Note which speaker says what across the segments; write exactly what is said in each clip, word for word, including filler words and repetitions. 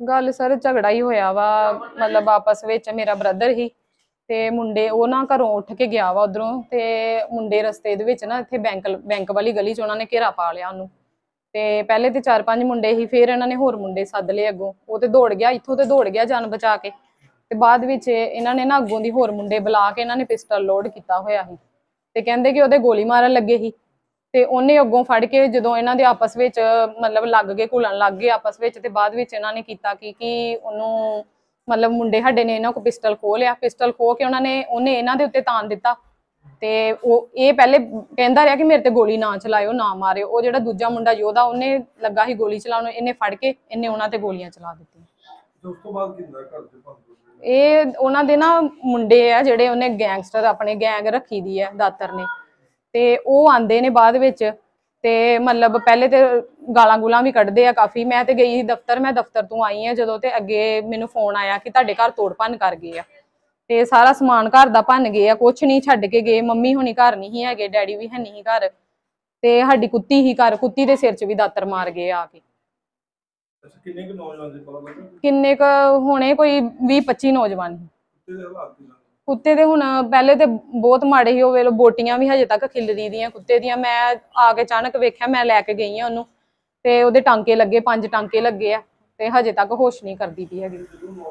Speaker 1: गल सर झगड़ा ही होया वा मतलब आपस विच मेरा ब्रदर ही ते मुंडे वो ना घरों उठ के गया वा उधरों ते मुंडे रस्ते दे विच ना इत्थे बैंक बैंक वाली गली च उन्हां ने घेरा पा लिया उन्होंने ते पहले ते चार पांच मुंडे ही फिर इन्हां ने होर मुंडे सद लए अगों वो ते दौड़ गया इत्थों ते दौड़ गया जान बचा के ते बाद विच इन्हां ने ना अगों दी होर मुंडे बुला के इन्हां ने पिस्टल लोड कीता होया ही ते कहंदे कि ओहदे गोली मारन लगे ही ते ओहने अगों फड़ के जदों इन्हां दे आपस विच मतलब लग गए घुलन लग गए आपस विच ते बाद विच इन्हां ने कीता कि कि ओहनूं मतलब मुंडे साडे ने इन्हां को पिस्टल खो लिया पिस्टल खो के उन्होंने उन्हें इन्हां दे उत्ते तान दिता ते ओह ये पहले कहंदा रहा कि मेरे ते गोली ना चलाओ ना मारियो वो जिहड़ा दूजा मुंडा योधा उन्हें लगा ही गोली चलाउण इन्हें फड़ के इन्हें उन्हां ते गोलियां चला दित्तियां। उस तो बाद किंदा घर दे भंन ये उन्हां दे ना मुंडे आ जिहड़े उन्हें गैंगस्टर अपने गैंग रखी दी है दातर ने ते ओह आंदे ने बाद विच ते मतलब पहले ते गालां गूलां भी कड्ढदे आ काफ़ी मैं ते गई दफ्तर मैं दफ्तर तो आई हाँ जदों ते अगे मैनूं फोन आया कि तुहाडे घर तोड़ भन्न कर गए आ ते सारा समान घर दा भन्न गए आ कुछ नहीं छड्ड के गए मम्मी हुणी घर नहीं ही हैगे डैडी भी है नहीं घर ते साडी कुत्ती ही घर कुत्ती दे सिर च भी दातर मार गए आके। किन्ने क नौजवान सी पता लगा किन्ने क होणे कोई बीस पच्ची नौजवान कुत्ते दे हुण पहले ते बहुत माड़े ही ओह बोटियां भी हजे तक खिलरी दियां कुत्ते दियां मैं आके अचानक वेख्या मैं लैके गई हां ओनू ते ओहदे टांके लगे पंज टांके लगे आ ते हजे तक होश नहीं करदी पई हैगी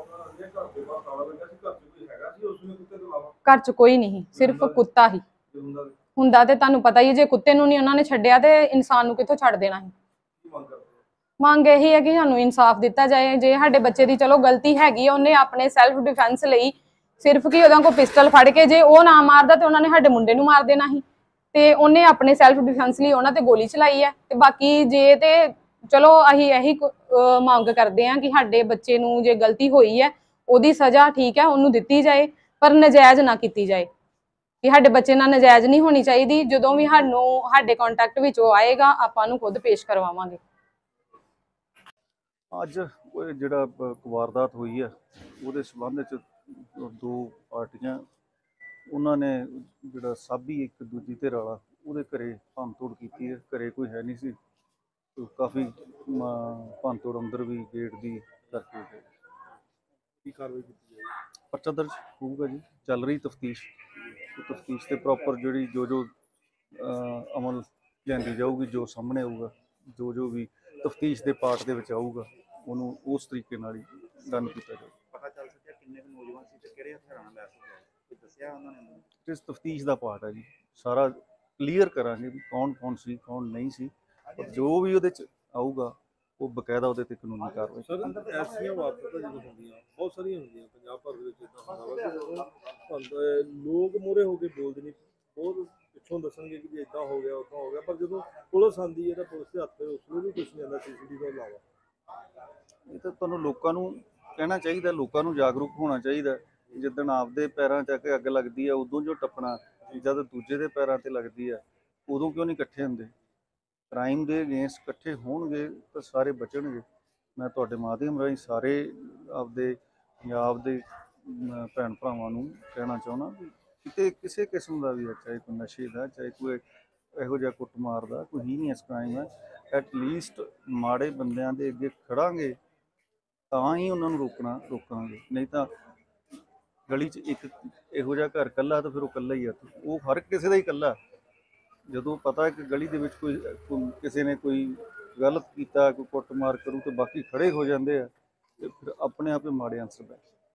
Speaker 1: घर च कोई नहीं सिर्फ कुत्ता ही हुंदा ते तुहानूं पता ही जे कुत्ते नूं नहीं उन्हां ने छड्डिया ते इंसान नूं कित्थों छड्ड देना ही। मंग यही है कि सानूं इंसाफ दिता जाए जे साडे बच्चे दी चलो गलती हैगी उन्हें अपने सैल्फ डिफेंस लई सिर्फ कि ओहदा कोई पिस्टल फड़ के जे ओह ना मारदा ते उन्हां ने साडे मुंडे नूं मार देना ही ते उन्हें अपने सैल्फ डिफेंस लई उन्हां ते गोली चलाई है ते बाकी जे ते चलो असीं यही मंग करदे हां कि साडे बच्चे नूं जे गलती होई है ओहदी सज़ा ठीक है उन्होंने दित्ती जाए पर नजायज़ ना कीती जाए कि साडे बच्चे नाल नजायज़ नहीं होनी चाहिए जदों भी सानूं साडे कॉन्टैक्ट विच ओह आएगा आपां नूं खुद पेश करवावांगे।
Speaker 2: अज जिहड़ा वारदात हुई है ਉਹਦੇ ਸੰਬੰਧ ਵਿੱਚ ਦੋ ਪਾਰਟੀਆਂ ਉਹਨਾਂ ਨੇ ਜਿਹੜਾ ਸਾਬੀ ਇੱਕ ਦੂਜੀ ਧਿਰ ਵਾਲਾ ਉਹਦੇ ਘਰੇ ਭੰਨ ਤੋੜ ਕੀਤੀ ਹੈ। ਘਰੇ ਕੋਈ ਹੈ ਨਹੀਂ ਸੀ ਕਾਫੀ ਭੰਨ ਤੋੜ ਅੰਦਰ ਵੀ ਗੇਟ ਦੀ ਕਰਕੇ ਕੀ ਕਾਰਵਾਈ ਕੀਤੀ ਜਾਏਗੀ ਪਰਚਾ ਦਰਜ ਹੋਊਗਾ ਜੀ ਚੱਲ ਰਹੀ ਤਫਤੀਸ਼ ਤਫਤੀਸ਼ ਤੇ ਪ੍ਰੋਪਰ ਜਿਹੜੀ ਜੋ ਜੋ ਅਮਲ ਲਿਆਂਦੀ ਜਾਊਗੀ ਜੋ ਸਾਹਮਣੇ ਆਊਗਾ ਜੋ ਜੋ ਵੀ ਤਫਤੀਸ਼ ਦੇ ਪਾਰਟ ਦੇ ਵਿੱਚ ਆਊਗਾ ਉਹਨੂੰ ਉਸ ਤਰੀਕੇ ਨਾਲ ਹੀ ਡਨ ਕੀਤਾ ਜਾਊਗਾ। ਪਤਾ ਚੱਲ ਸਕਿਆ ਕਿੰਨੇ ਨੌਜਵਾਨ ਸੀ ਤੇ ਕਿਹੜੇ ਹਥਿਆਰਾਂ ਨਾਲ ਲੈਸ ਹੋਏ ਕੋਈ ਦੱਸਿਆ ਉਹਨਾਂ ਨੇ ਇਸ ਤਫਤੀਸ਼ ਦਾ ਪਾਰਟ ਹੈ ਜੀ ਸਾਰਾ ਕਲੀਅਰ ਕਰਾਂਗੇ ਵੀ ਕੌਣ ਕੌਣ ਸੀ ਕੌਣ ਨਹੀਂ ਸੀ ਜੋ ਵੀ ਉਹਦੇ 'ਚ ਆਊਗਾ ਉਹ ਬਕਾਇਦਾ ਉਹਦੇ ਤੇ ਕਾਨੂੰਨੀ ਕਾਰਵਾਈ।
Speaker 3: ਸਰ ਐਸੀਆਂ ਵਾਰਦਾਤਾਂ ਜਦੋਂ ਹੁੰਦੀਆਂ ਬਹੁਤ ਸਾਰੀਆਂ ਹੁੰਦੀਆਂ ਪੰਜਾਬ ਭਰ ਦੇ ਵਿੱਚ ਇੱਦਾਂ ਹੁੰਦਾ ਵਾ ਕਿ ਲੋਕ ਮੂਹਰੇ ਹੋ ਕੇ ਬੋਲਦੇ ਨਹੀਂ ਬਹੁਤ ਪਿੱਛੋਂ ਦੱਸਣਗੇ ਕਿ ਇੱਦਾਂ ਹੋ ਗਿਆ ਉੱਦਾਂ ਹੋ ਗਿਆ ਪਰ ਜਦੋਂ ਪੁਲਿਸ ਆਉਂਦੀ ਹੈ ਤਾਂ ਪੁਲਿਸ ਦੇ ਹੱਥ ਉਸ ਨੂੰ ਵੀ ਕੁਛ ਨਹੀਂ ਆਉਂਦਾ ਸੀ ਸੀ ਟੀ ਵੀ ਤੋਂ ਇਲਾਵਾ।
Speaker 2: ਇਹ ਤਾਂ ਤੁਹਾਨੂੰ ਲੋਕਾਂ ਨੂੰ ਕਹਿਣਾ ਚਾਹੀਦਾ ਲੋਕਾਂ ਨੂੰ ਜਾਗਰੂਕ ਹੋਣਾ ਚਾਹੀਦਾ ਜਿੱਦਣ ਆਪਦੇ ਪੈਰਾਂ 'ਚ ਆ ਕੇ ਅੱਗ ਲੱਗਦੀ ਆ ਉਦੋਂ ਜੋ ਟੱਪਣਾ ਜਦ ਦੂਜੇ ਦੇ ਪੈਰਾਂ 'ਤੇ ਲੱਗਦੀ ਆ ਉਦੋਂ ਕਿਉਂ ਨਹੀਂ ਇਕੱਠੇ ਹੁੰਦੇ। ਕ੍ਰਾਈਮ ਦੇ ਅਗੇਂਸਟ ਇਕੱਠੇ ਹੋਣਗੇ ਤਾਂ ਸਾਰੇ ਬਚਣਗੇ। ਮੈਂ ਤੁਹਾਡੇ ਮਾਧਿਅਮ ਰਾਹੀਂ ਸਾਰੇ ਆਪਦੇ ਪੰਜਾਬ ਦੇ ਭੈਣ ਭਰਾਵਾਂ ਨੂੰ ਕਹਿਣਾ ਚਾਹੁੰਦਾ ਵੀ ਕਿਤੇ ਕਿਸੇ ਕਿਸਮ ਦਾ ਵੀ ਹੈ ਚਾਹੇ ਕੋਈ ਨਸ਼ੇ ਦਾ ਚਾਹੇ ਕੋਈ ਇਹੋ ਜਿਹਾ ਕੁੱਟਮਾਰ ਦਾ ਕੋਈ ਹੀਨੀਅਸ ਕ੍ਰਾਈਮ ਹੈ ਐਟਲੀਸਟ ਮਾੜੇ ਬੰਦਿਆਂ ਦੇ ਅੱਗੇ ਖੜਾਂਗੇ ਤਾਂ ਹੀ ਉਹਨਾਂ ਨੂੰ ਰੋਕਣਾ ਰੋਕਾਂਗੇ ਨਹੀਂ ਤਾਂ ਗਲੀ 'ਚ ਇੱਕ ਇਹੋ ਜਿਹਾ ਘਰ ਇਕੱਲਾ ਤਾਂ ਫਿਰ ਉਹ ਇਕੱਲਾ ਹੀ ਆ ਉਹ ਹਰ ਕਿਸੇ ਦਾ ਹੀ ਇਕੱਲਾ। ਜਦੋਂ ਪਤਾ ਕਿ ਗਲੀ ਦੇ ਵਿੱਚ ਕੋਈ ਕਿਸੇ ਨੇ ਕੋਈ ਗਲਤ ਕੀਤਾ ਕੋਈ ਕੁੱਟਮਾਰ ਕਰੂ ਤਾਂ ਬਾਕੀ ਖੜੇ ਹੋ ਜਾਂਦੇ ਆ ਤੇ ਫਿਰ ਆਪਣੇ ਆਪ ਹੀ ਮਾੜੇ ਆਨਸਰ ਬੈਠ